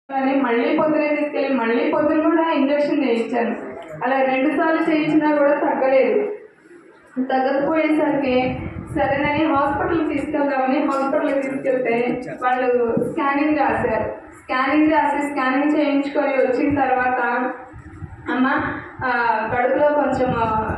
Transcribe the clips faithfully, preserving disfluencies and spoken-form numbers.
మళ్ళీ పొద్దునే తీసుకెళ్ళి మళ్ళీ పొద్దున కూడా ఇంజక్షన్ చేయించాను. అలా రెండు సార్లు చేయించినా కూడా తగ్గలేదు. తగ్గకపోయేసరికి సరేనని హాస్పిటల్కి తీసుకెళ్దామని హాస్పిటల్కి తీసుకెళ్తే వాళ్ళు స్కానింగ్ రాశారు. స్కానింగ్ రాసి స్కానింగ్ చేయించుకొని వచ్చిన తర్వాత అమ్మ కడుపులో కొంచెం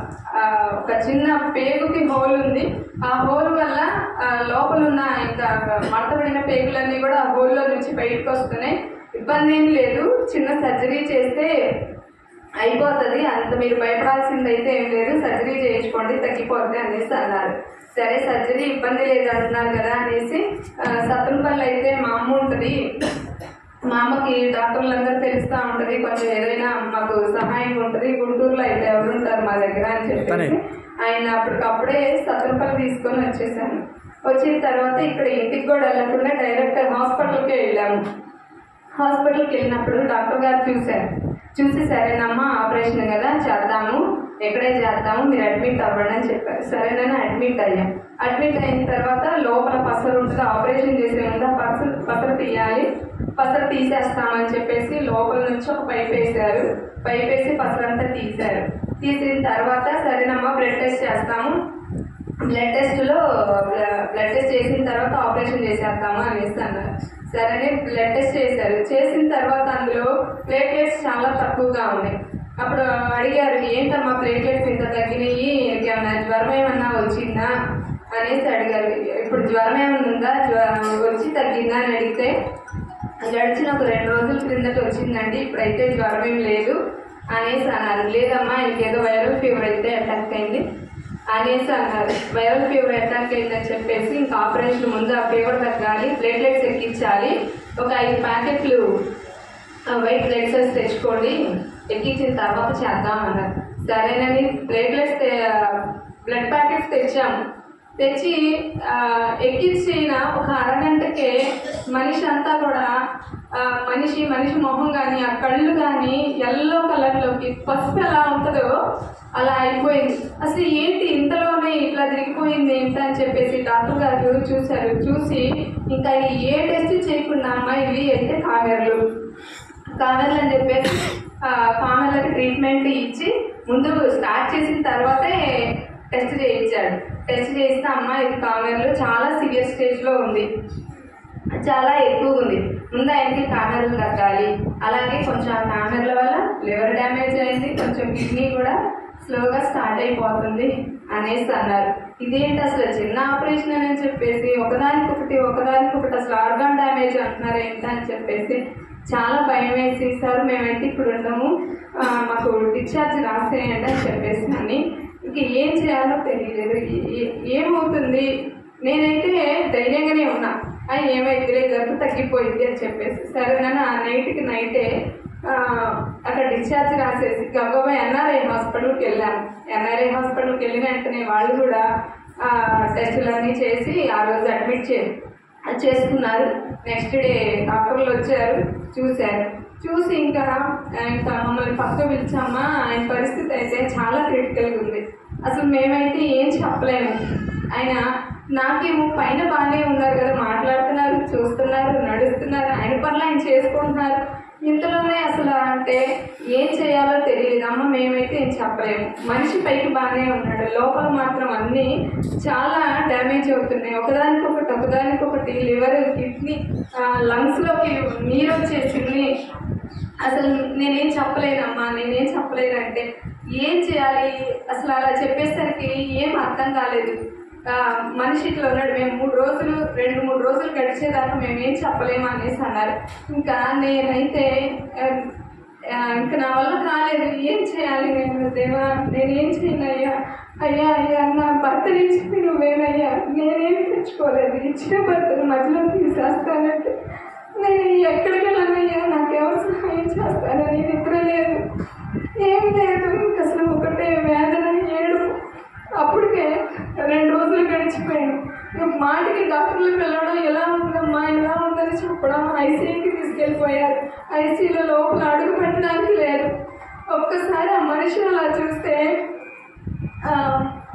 ఒక చిన్న పేగుకి హోల్ ఉంది. ఆ హోల్ వల్ల లోపల ఉన్న ఇంకా మడతపడిన పేగులన్నీ కూడా ఆ హోల్లో నుంచి బయటకు వస్తున్నాయి. ఇబ్బంది ఏం లేదు, చిన్న సర్జరీ చేస్తే అయిపోతుంది, అంత మీరు భయపడాల్సింది అయితే ఏం లేదు, సర్జరీ చేయించుకోండి తగ్గిపోతుంది అనేసి అన్నారు. సరే సర్జరీ ఇబ్బంది లేదు అంటున్నారు కదా అనేసి సత్తనపల్లి అయితే మా అమ్మ ఉంటుంది, మా అమ్మకి డాక్టర్లందరూ తెలుస్తూ ఉంటుంది, కొంచెం ఏదైనా మాకు సహాయం ఉంటుంది, గుంటూరులో అయితే ఎవరు ఉంటారు మా దగ్గర అని చెప్పేసి ఆయన అప్పటికప్పుడే సత్తనపల్లి తీసుకొని వచ్చేసాను. వచ్చిన తర్వాత ఇక్కడ ఇంటికి కూడా వెళ్ళకుండా డైరెక్ట్ హాస్పిటల్కే వెళ్ళాము. హాస్పిటల్కి వెళ్ళినప్పుడు డాక్టర్ గారు చూశారు. చూసి సరేనమ్మా ఆపరేషన్ కదా చేద్దాము, ఎక్కడే చేద్దాము, మీరు అడ్మిట్ అవ్వండి అని చెప్పారు. సరేనని అడ్మిట్ అయ్యాం. అడ్మిట్ అయిన తర్వాత లోపల పసరు ఉంటుంది, ఆపరేషన్ చేసే ముందు పసరు పసరు తీయాలి, పసరు తీసేస్తామని చెప్పేసి లోపల నుంచి ఒక పైప్ వేసారు. పైప్ వేసి పసరంతా తీశారు. తీసిన తర్వాత సరేనమ్మా బ్లడ్ టెస్ట్ చేస్తాము, బ్లడ్ టెస్ట్లో బ్లడ్ టెస్ట్ చేసిన తర్వాత ఆపరేషన్ చేసేస్తాము అనేసి అన్నారు. సరే బ్లడ్ టెస్ట్ చేశారు. చేసిన తర్వాత అందులో ప్లేట్లెట్స్ చాలా తక్కువగా ఉన్నాయి. అప్పుడు అడిగారు ఏంటమ్మా ప్లేట్లెట్స్ ఇంత తగ్గినాయి, ఏమన్నా జ్వరం ఏమన్నా వచ్చిందా అనేసి అడిగారు. ఇప్పుడు జ్వరం ఏమన్నా ఉందా, వచ్చి తగ్గిందా అని అడిగితే గడిచిన ఒక రెండు రోజుల క్రిందట వచ్చిందండి, ఇప్పుడైతే జ్వరం ఏం లేదు అనేసి అన్నారు. లేదమ్మా ఇంకేదో వైరల్ ఫీవర్ అయితే అటాక్ అయింది అనేసి అన్నారు. వైరల్ ఫీవర్ అటాక్ అయిందని చెప్పేసి ఇంకా ఆపరేషన్ ముందు ఆ ఫీవర్ తగ్గాలి, ప్లేట్లెట్స్ ఎక్కించాలి, ఒక ఐదు ప్యాకెట్లు వైట్ బ్లడ్ సెల్స్ తెచ్చుకోండి, ఎక్కించిన తర్వాత చేద్దామన్నారు. సరేనని ప్లేట్లెట్స్ బ్లడ్ ప్యాకెట్స్ తెచ్చాము. తెచ్చి ఎక్కించిన ఒక అరగంటకే మనిషి అంతా కూడా మనిషి మనిషి మొహం కానీ ఆ కళ్ళు కానీ ఎల్లో కలర్లోకి పసుపు ఎలా ఉంటుందో అలా అయిపోయింది. అసలు ఏంటి ఇంతలోనే ఇట్లా తిరిగిపోయింది ఏంటి అని చెప్పేసి డాక్టర్ గారు చూశారు. చూసి ఇంకా ఏ టెస్ట్ చేయకుండా అమ్మా ఇవి అయితే కామెర్లు కామెర్లు అని చెప్పేసి కామెర్లకి ట్రీట్మెంట్ ఇచ్చి ముందు స్టార్ట్ చేసిన తర్వాతే టెస్ట్ చేయించాడు. టెస్ట్ చేస్తే అమ్మ ఇది కామెర్లు చాలా సివియర్ స్టేజ్లో ఉంది, చాలా ఎక్కువ ఉంది, ముందు ఆయనకి కామెర్లు తగ్గాలి, అలాగే కొంచెం ఆ కామెర్ల వల్ల లివర్ డ్యామేజ్ అయింది, కొంచెం కిడ్నీ కూడా స్లోగా స్టార్ట్ అయిపోతుంది అనేసి అన్నారు. ఇదేంటి అసలు చిన్న ఆపరేషన్ అని చెప్పేసి ఒకదానికొకటి ఒకదానికొకటి అసలు ఆర్గాన్ డ్యామేజ్ అంటున్నారు ఏంటి అని చెప్పేసి చాలా భయం వేసి సార్ మేమైతే ఇప్పుడు ఉండము, మాకు డిశ్చార్జ్ రాసేయండి అని చెప్పేసి అని ఇంక ఏం చేయాలో తెలియలేదు, ఏమవుతుంది. నేనైతే ధైర్యంగానే ఉన్నా, అది ఏమైతే జబ్బు తగ్గిపోయింది అని చెప్పేసి సరేనని ఆ నైట్కి నైటే అక్కడ డిశ్చార్జ్ రాసేసి గబగబా ఎన్ఆర్ఐ హాస్పిటల్కి వెళ్ళాను. ఎన్ఆర్ఐ హాస్పిటల్కి వెళ్ళిన వెంటనే వాళ్ళు కూడా టెస్టులన్నీ చేసి ఆ రోజు అడ్మిట్ చే చేసుకున్నారు. నెక్స్ట్ డే డాక్టర్లు వచ్చారు, చూశారు. చూసి ఇంకా ఇంకా మమ్మల్ని పక్క పిలిచామా, ఆయన పరిస్థితి అయితే చాలా క్రిటికల్గా ఉంది, అసలు మేమైతే ఏం చెప్పలేము. ఆయన నాకేమో పైన బాగానే ఉన్నారు కదా, మాట్లాడుతున్నారు, చూస్తున్నారు, నడుస్తున్నారు, ఆయన పనులు ఆయన చేసుకుంటున్నారు, ఇంతలోనే అసలు అంటే ఏం చేయాలో తెలియదు. అమ్మ మేమైతే ఏం చెప్పలేము. మనిషి పైకి బాగానే ఉన్నాడు, లోపల మాత్రం అన్నీ చాలా డ్యామేజ్ అవుతున్నాయి, ఒకదానికొకటి ఒకదానికొకటి లివర్, కిడ్నీ, లంగ్స్లోకి నీరు వచ్చేసింది. అసలు నేనేం చెప్పలేనమ్మా, నేనేం చెప్పలేనంటే ఏం చేయాలి అసలు అలా చెప్పేసరికి ఏం అర్థం కాలేదు. మనిషి ఇట్లా ఉన్నాడు, మేము మూడు రోజులు రెండు మూడు రోజులు గడిచేదాకా మేమేం చెప్పలేము అనేసి అన్నారు. ఇంకా నేనైతే ఇంకా నా వల్ల కాలేదు, ఏం చేయాలి నేను, దేవా నేనేం చేయను అయ్యా, అయ్యా అయ్యా నా భర్తని ఇచ్చి నువ్వేనయ్యా, నేనేం తెచ్చుకోలేదు, ఇచ్చిన భర్తను మధ్యలో తీసేస్తానంటే నేను ఎక్కడికి వెళ్ళనయ్యా, నాకెవరు సహాయం చేస్తానని నిద్ర లేదు, ఏం లేదు, ఇంక అసలు ఒకటే వేదన, ఏడు. అప్పటికే రెండు రోజులు గడిచిపోయాను. మాటికి డాక్టర్లకు వెళ్ళడం ఎలా ఉందమ్మా ఎలా ఉందని చెప్పడం, ఐసీయూకి తీసుకెళ్ళిపోయారు. ఐసీయూలో లోపల అడుగు పెట్టడానికి లేదు. ఒక్కసారి ఆ మనిషి అలా చూస్తే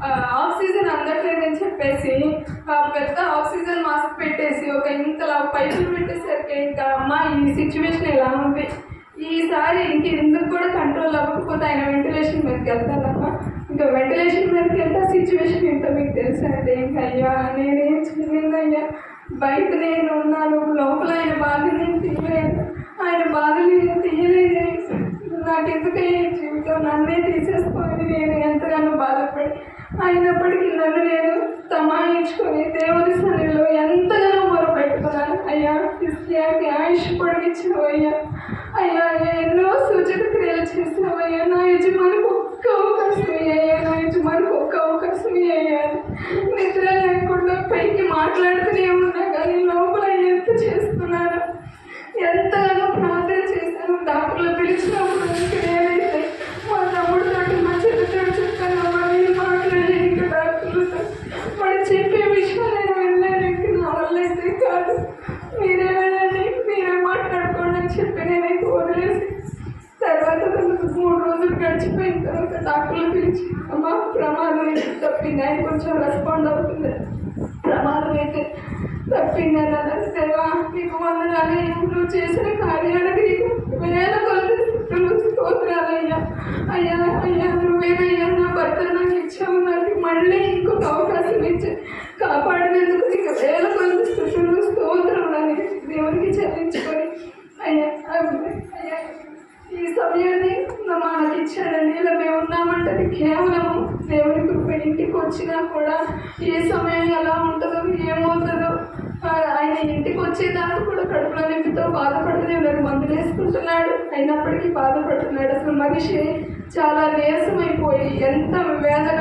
ఆక్సిజన్ అందట్లేదని చెప్పేసి పెద్ద ఆక్సిజన్ మాస్క్ పెట్టేసి ఒక ఇంతలా పైపులు పెట్టేసరికి ఇంకా అమ్మ ఈ సిచ్యువేషన్ ఎలా ఉంది, ఈసారి ఇంక ఇందుకు కూడా కంట్రోల్ అవ్వకపోతే ఆయన వెంటిలేషన్ మీదకి వెళ్తానమ్మా, ఇంకా వెంటిలేషన్ మీదకి వెళ్తే సిచ్యువేషన్ ఏంటో మీకు తెలుసు అంటే ఇంకా అయ్యా నేనేం చేయలేదయ్యా, బయట నేను ఉన్నాను, లోపల ఆయన బాధ నేను తీయలేదు, ఆయన బాధలు నేను తీయలేదు, నాకు ఎందుకయ్యా జీవితం నన్నే తీసేసుకొని నేను ఎంతగానో బాధపడి అయినప్పటికీ నన్ను నేను తమాయించుకొని దేవుని సన్నిధిలో ఎంతగానో మొరపెట్టుకున్నాను. అయ్యా క్రిస్టియాకి ఆయుష్ పొడిగించావు అయ్యా, అయ్యా ఎన్నో సూచక క్రియలు చేసావయ్యా, నా యజమానికి ఒక్క అవకాశం అయ్యా, నా యజమానికి ఒక్క అవకాశం అయ్యా, నిద్ర లేకుండా పైకి మాట్లాడుతూనే ఉన్నా కానీ లోపల ఎంత చేస్తున్నాను, ఎంతగానో ప్రార్థన చేశాను. డాక్టర్లు పిలిచినప్పుడు ఇంకా నేనైతే మా తమ్ముడితో మా చెల్లితో చెప్పాను, నేను మాట్లాడలేదు ఇంకా డాక్టర్లతో, వాడు చెప్పే విషయాలు నేను వెళ్ళాను, ఇంకా నా వల్ల అయితే కాదు, మీరే వెళ్ళండి మీరే మాట్లాడుకోండి అని చెప్పి నేనైతే వదిలేసి తర్వాత మూడు రోజులు గడిచిపోయిన తర్వాత డాక్టర్లు పిలిచి అమ్మ ప్రమాదం అయితే తప్పింది, ఆయన కొంచెం రెస్పాండ్ అవుతుంది, ప్రమాదం అయితే తప్పింది అని అన్నారు. దేవా నీకు వందనాలు, నువ్వు చేసిన కార్యాలకి నీకు వేల కొలది స్తోత్రాలయ్యా, అయ్యా అయ్యా నువ్వేనయ్యా నా భర్త నాకు ఇచ్చావు, నాకు మళ్ళీ ఇంకొక అవకాశం ఇచ్చి కాపాడినందుకు నీకు వేల కొలది స్థుతులు స్తోత్రములని దేవునికి చెల్లించుకొని అయ్యా అయ్యా ఈ సమయాన్ని మనకి ఇచ్చాడండి. ఇలా మేము ఉన్నామంటే కేవలము దేవుని కృప. ఇంటికి వచ్చినా కూడా ఏ సమయం ఎలా ఉంటుందో ఏమవుతుందో, ఆయన ఇంటికి వచ్చేదాకా కూడా కడుపులో నింపితో బాధపడుతూనే ఉన్నారు, మందులు వేసుకుంటున్నాడు అయినప్పటికీ బాధపడుతున్నాడు. అసలు మనిషి చాలా నీరసమైపోయి ఎంత వేదన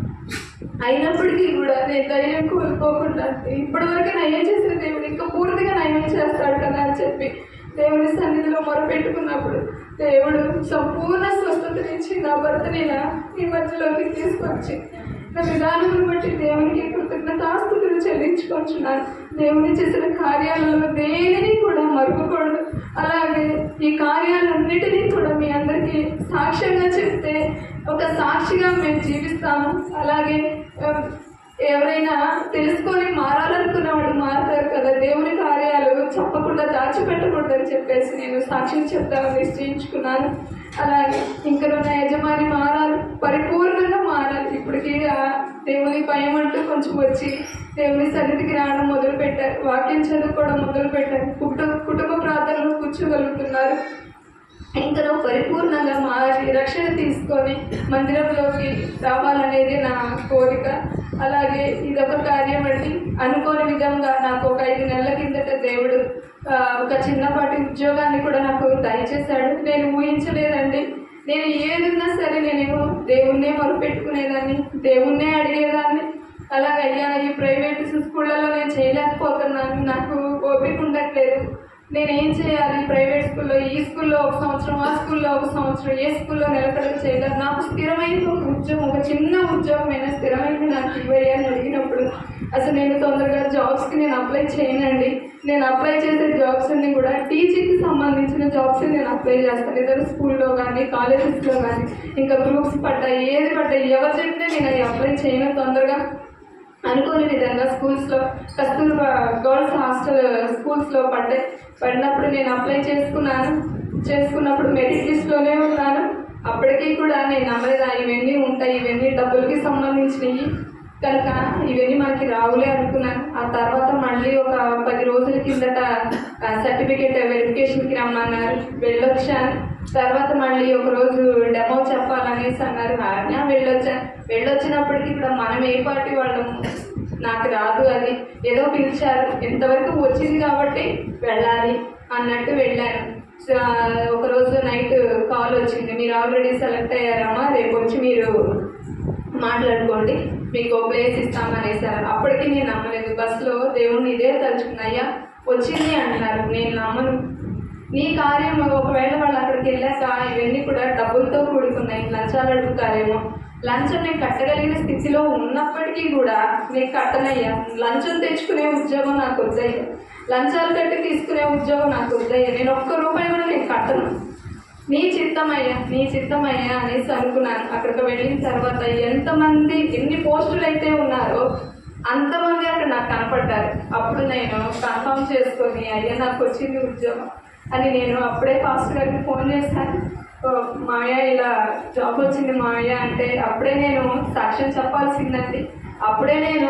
అయినప్పటికీ కూడా నేను ధైర్యం కోల్పోకుండా ఇప్పటి వరకు నయం చేసిన దేవుడు ఇంకా పూర్తిగా నయం చేస్తాడు కదా అని చెప్పి దేవుని సన్నిధిలో మొరపెట్టుకున్నప్పుడు దేవుడు సంపూర్ణ స్వస్థతనిచ్చి నా భర్తని ఈ మధ్యలోకి తీసుకొచ్చి నా విధానం బట్టి దేవునికి కృతజ్ఞతాస్తుతులు చెల్లించుకొచ్చున్నాను. దేవుని చేసిన కార్యాలలో దేనిని కూడా మరుపుకూడదు. అలాగే ఈ కార్యాలన్నిటినీ కూడా మీ అందరికీ సాక్ష్యంగా చెప్తే ఒక సాక్షిగా మేము జీవిస్తాము. అలాగే ఎవరైనా తెలుసుకొని మారాలనుకున్న వాళ్ళు మారుతారు కదా, దేవుని కార్యాలు చెప్పకుండా దాచిపెట్టకూడదని చెప్పేసి నేను సాక్ష్యం చెప్తామని నిశ్చయించుకున్నాను. అలాగే ఇంకా నా యజమాని మారాలి, పరిపూర్ణంగా మారాలి. ఇప్పటికీ ఆ దేవుని భయం అంటూ కొంచెం వచ్చి దేవుని సన్నిధికి రావడం మొదలు పెట్టారు, వాక్యం చదువుకోవడం మొదలు పెట్టారు, కుటుంబ కుటుంబ ప్రార్థనలు కూర్చోగలుగుతున్నారు. ఇంకా పరిపూర్ణంగా మారి రక్షణ తీసుకొని మందిరంలోకి రావాలనేది నా కోరిక. అలాగే ఇదొక కార్యం అండి. అనుకోని విధంగా నాకు ఒక ఐదు నెలల కిందట దేవుడు ఒక చిన్నపాటి ఉద్యోగాన్ని కూడా నాకు దయచేశాడు. నేను ఊహించలేదండి. నేను ఏది ఉన్నా సరే నేనేమో దేవుణ్ణే మొరుపెట్టుకునేదాన్ని, దేవుణ్ణే అడిగేదాన్ని. అలాగే అయ్యా ఈ ప్రైవేట్ స్కూళ్ళలో నేను చేయలేకపోతున్నాను, నాకు ఓపిక ఉండట్లేదు, నేనేం చేయాలి, ప్రైవేట్ స్కూల్లో ఈ స్కూల్లో ఒక సంవత్సరం, ఆ స్కూల్లో ఒక సంవత్సరం, ఏ స్కూల్లో నిలకడగా చేయలేదు, నాకు స్థిరమైన ఒక ఉద్యోగం, ఒక చిన్న ఉద్యోగమైన స్థిరమైన నాకు ఇవ్వయ్యా అని అడిగినప్పుడు అసలు నేను తొందరగా జాబ్స్కి నేను అప్లై చేయనండి. నేను అప్లై చేసే జాబ్స్ అన్ని కూడా టీచింగ్కి సంబంధించిన జాబ్స్ నేను అప్లై చేస్తాను. ఏదైనా స్కూల్లో కానీ కాలేజెస్లో కానీ ఇంకా గ్రూప్స్ పడ్డాయి, ఏది పడ్డాయి, ఎవరు చెప్తే నేను అది అప్లై చేయను. తొందరగా అనుకోని విధంగా స్కూల్స్లో కస్తూర్బా గర్ల్స్ హాస్టల్ స్కూల్స్లో పడ్డాయి. పడినప్పుడు నేను అప్లై చేసుకున్నాను. చేసుకున్నప్పుడు మెరిట్ లిస్ట్లోనే ఉన్నాను. అప్పటికీ కూడా నేను నమ్మలేదు ఇవన్నీ ఉంటాయి, ఇవన్నీ డబ్బులకి సంబంధించినవి కనుక ఇవన్నీ మనకి రావులే అనుకున్నాను. ఆ తర్వాత మళ్ళీ ఒక పది రోజుల కిందట సర్టిఫికేట్ వెరిఫికేషన్కి రమ్మన్నారు, వెళ్ళొచ్చాను. తర్వాత మళ్ళీ ఒకరోజు డెమో చెప్పాలనేసి అన్నారు, ఆజ్ఞ వెళ్ళొచ్చాను. వెళ్ళొచ్చినప్పటికీ కూడా మనం ఏ పార్టీ వాళ్ళము, నాకు రాదు, అది ఏదో పిలిచారు, ఎంతవరకు వచ్చింది కాబట్టి వెళ్ళాలి అన్నట్టు వెళ్ళాను. ఒకరోజు నైట్ కాల్ వచ్చింది, మీరు ఆల్రెడీ సెలెక్ట్ అయ్యారమ్మా, రేపు వచ్చి మీరు మాట్లాడుకోండి, మీకు ప్లేస్ ఇస్తామనేసారు. అప్పటికి నేను నమ్మలేదు. బస్సులో దేవుణ్ణి ఇదే తలుచుకున్నాయ్యా వచ్చింది అంటున్నారు, నేను నమ్మను. నీ కార్యం ఒకవేళ వాళ్ళు అక్కడికి వెళ్ళాక ఇవన్నీ కూడా డబ్బులతో కూడుకున్నాయి, లంచాలు అడుగుతారేమో, లంచం నేను కట్టగలిగిన స్థితిలో ఉన్నప్పటికీ కూడా నేను కట్టనయ్యా. లంచం తెచ్చుకునే ఉద్యోగం నాకు వద్దయ్యా, లంచాలు కట్టి తీసుకునే ఉద్యోగం నాకు వద్దయ్యా, నేను ఒక్క రూపాయి కూడా నేను కట్టను, నీ చిత్తమయ్యా నీ చిత్తమయ్యా అనేసి అనుకున్నాను. అక్కడికి వెళ్ళిన తర్వాత ఎంతమంది ఎన్ని పోస్టులు అయితే ఉన్నారో అంతమంది అక్కడ నాకు కనపడ్డారు. అప్పుడు నేను కన్ఫర్మ్ చేసుకొని అయ్యా నాకు వచ్చింది ఉద్యోగం అని నేను అప్పుడే పాస్టర్ గారికి ఫోన్ చేశాను. మావయ్య ఇలా జాబ్ వచ్చింది మావయ్య అంటే అప్పుడే నేను సాక్ష్యం చెప్పాల్సిందండి. అప్పుడే నేను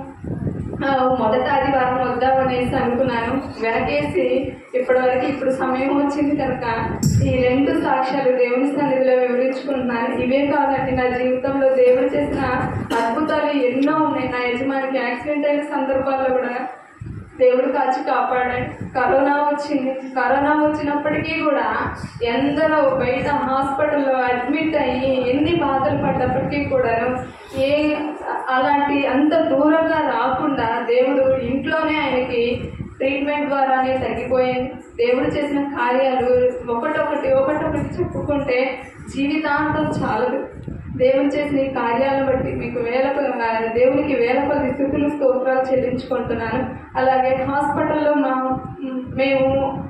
మొదట ఆదివారం వద్దామనేసి అనుకున్నాను. వెనకేసి ఇప్పటివరకు ఇప్పుడు సమయం వచ్చింది కనుక ఈ రెండు సాక్ష్యాలు దేవుని సన్నిధిలో వివరించుకుంటున్నాను. ఇవే కాదండి, నా జీవితంలో దేవుడు చేసిన అద్భుతాలు ఎన్నో ఉన్నాయి. నా యజమానికి యాక్సిడెంట్ అయిన సందర్భాల్లో కూడా దేవుడు కాచి కాపాడాడు. కరోనా వచ్చింది. కరోనా వచ్చినప్పటికీ కూడా ఎందరో బయట హాస్పిటల్లో అడ్మిట్ అయ్యి ఎన్ని బాధలు పడ్డప్పటికీ కూడాను ఏ అలాంటి అంత దూరంగా రాకుండా దేవుడు ఇంట్లోనే ఆయనకి ట్రీట్మెంట్ ద్వారానే తగ్గిపోయింది. దేవుడు చేసిన కార్యాలు ఒకటొకటి ఒకటొకటి చెప్పుకుంటే జీవితాంతం చాలదు. దేవుడు చేసిన ఈ కార్యాలను బట్టి మీకు వేల దేవునికి వేల కొద్ది స్థుతులు స్తోత్రాలు చెల్లించుకుంటున్నాను. అలాగే హాస్పిటల్లో మా మేము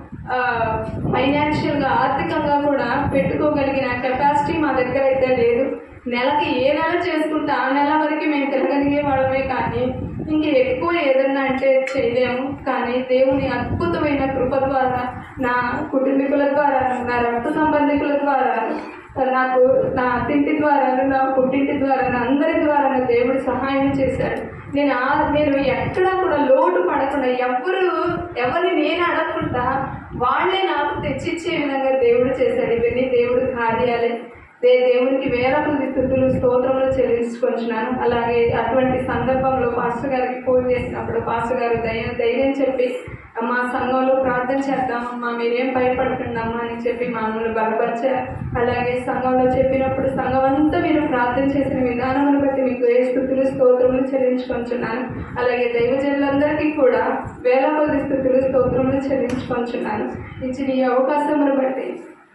ఫైనాన్షియల్గా ఆర్థికంగా కూడా పెట్టుకోగలిగిన కెపాసిటీ మా దగ్గర అయితే లేదు. నెలకి ఏ నెల చేసుకుంటే ఆ నెల వరకు మేము తిరగలిగే వాళ్ళమే, కానీ ఇంక ఎక్కువ ఏదన్నా అంటే చేయలేము. కానీ దేవుని అద్భుతమైన కృప ద్వారా నా కుటుంబీకుల ద్వారా నా రక్త సంబంధికుల ద్వారా నాకు నా అత్తింటి ద్వారా నా పుట్టింటి ద్వారా అందరి ద్వారా దేవుడు సహాయం చేశాడు. నేను నేను ఎక్కడా కూడా లోటు పడకుండా ఎవరు ఎవరిని నేను అడగకుండా వాళ్ళే నాకు తెచ్చిచ్చే విధంగా దేవుడు చేశాడు. ఇవన్నీ దేవుడు కార్యాలే. దే దేవునికి వేల కొద్ది స్థుతులు స్తోత్రములు చెల్లించుకుంటున్నాను. అలాగే అటువంటి సందర్భంలో పాస్టర్ గారికి ఫోన్ చేసినప్పుడు పాస్టర్ గారు ధైర్యం ధైర్యం చెప్పి మా సంఘంలో ప్రార్థన చేద్దామమ్మా, మీరేం భయపడుతుందమ్మా అని చెప్పి మమ్మల్ని బలపరిచారు. అలాగే సంఘంలో చెప్పినప్పుడు సంఘం అంతా మీరు ప్రార్థన చేసిన విధానమును బట్టి మీకు ఏ స్థుతులు స్తోత్రములు చెల్లించుకుంటున్నాను. అలాగే దైవజనులందరికీ కూడా వేల కొద్ది స్థుతులు స్తోత్రములు చెల్లించుకుంటున్నాను. ఇచ్చిన ఈ అవకాశమును బట్టి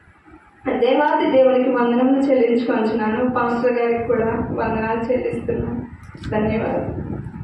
దేవాది దేవునికి వందనములు చెల్లించుకుంటున్నాను. పాస్టర్ గారికి కూడా వందనాలు చెల్లిస్తున్నాను. ధన్యవాదాలు.